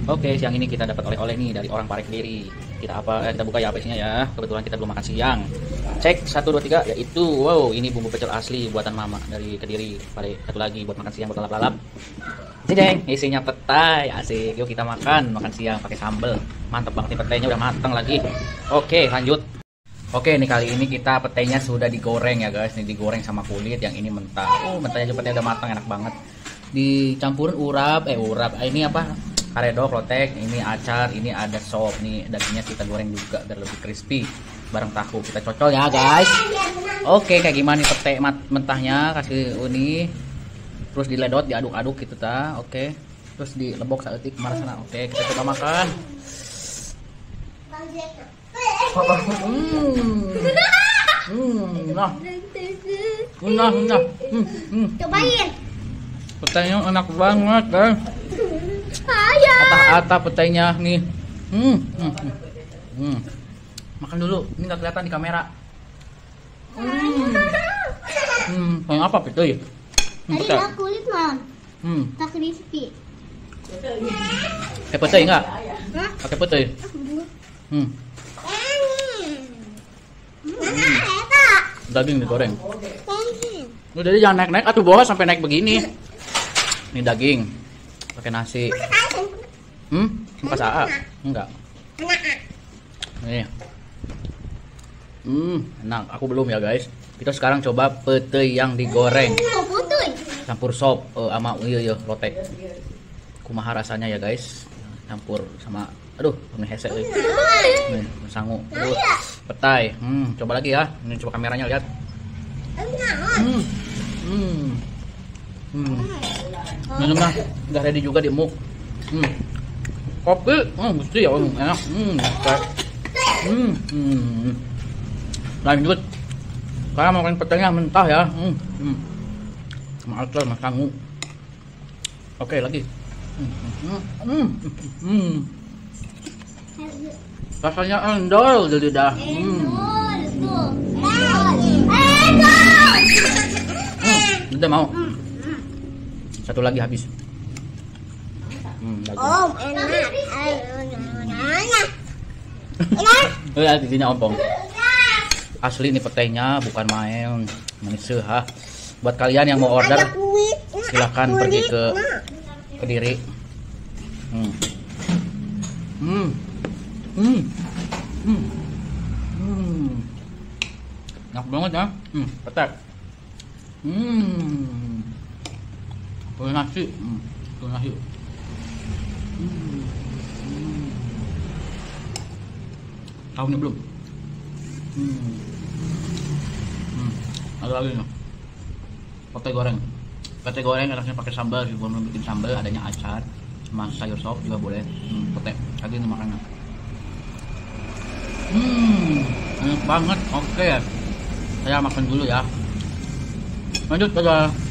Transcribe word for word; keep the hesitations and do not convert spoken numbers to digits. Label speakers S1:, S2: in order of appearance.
S1: Oke, siang ini kita dapat oleh-oleh nih dari orang Pare Kediri. Kita apa? Eh, kita buka ya apa isinya ya. Kebetulan kita belum makan siang. Cek satu dua tiga yaitu wow, ini bumbu pecel asli buatan mama dari Kediri. Pare satu lagi buat makan siang buat lalap-lalap. Jeng, isinya petai. Asik. Yuk kita makan, makan siang pakai sambal. Mantap banget nih petainya udah matang lagi. Oke, lanjut. Oke, nih kali ini kita petainya sudah digoreng ya guys. Ini digoreng sama kulit, yang ini mentah. Oh, mentahnya juga petainya udah matang, enak banget. Dicampurin urap, eh urap. Ini apa? Karedok, lotek, ini acar, ini ada sop nih, dagingnya kita goreng juga biar lebih crispy bareng tahu. Kita cocol ya guys. Oke, kayak gimana nih pete mentahnya, kasih ini terus diledot, diaduk-aduk gitu ta. Oke, terus dilebok saeutik kemana sana. Oke, kita coba makan. Hmm. Hmm, nah. Nah, nah. Hmm, hmm.
S2: Cobain.
S1: Petainya enak banget, guys. Ata-ata petainya nih. Hmm, hmm, hmm. Hmm. Makan dulu. Ini nggak kelihatan di kamera. Hmm. Hmm, kayak apa petai? Hmm,
S2: Tadi nggak kulit mah.
S1: Hmm.
S2: Tak crispy.
S1: Pakai petai nggak?
S2: Hah?
S1: Pakai petai. Hmm. Daging digoreng. Udah jadi jangan naik-naik atuh bawah sampai naik begini. Ini daging pakai nasi. Hmm? Pas A A? Enggak. Nih. Hmm, enak. Aku belum ya, guys. Kita sekarang coba pete yang digoreng. Campur sop uh, sama iya iya lotek. Kumaha rasanya ya, guys? Campur sama aduh, ini hese euy. Nih, sangu. Aduh, petai. Hmm, coba lagi ya. Ini coba kameranya lihat. Hmm. Hmm. Hmm. Minumnya udah ready juga di muk. Hmm. Kopi, hmm, mesti ya, enak. Hmm, hmm, hmm. Lanjut. Sekarang makan petainya mentah ya. Hmm, hmm. Sama acar, sama sangu. Oke, lagi. Hmm, hmm, hmm, hmm. Rasanya endol di lidah. Hmm. Hmm, udah mau. Satu lagi habis. Hmm,
S2: Om, enak. Enak.
S1: Lihat giginya ompong. Asli nih petainya bukan main. Manis ha. Buat kalian yang mau order silahkan pergi ke Kediri. Hmm. Hmm. Hmm. Hmm. Hmm. Enak banget ya. Hmm, petai. Hmm. Pakai nasi. Hmm. Pakai nasi. Hmm. Hmm. Tahunya belum? Hmm. Hmm. Ada lagi nih. Pete goreng. Pete goreng enaknya pakai sambal. Kalau mau bikin sambal adanya acar sama sayur sop juga boleh. Hmm. Pete. Lagi nih makannya. Hmm. Enak banget. Oke. Saya makan dulu ya. Lanjut, dadah.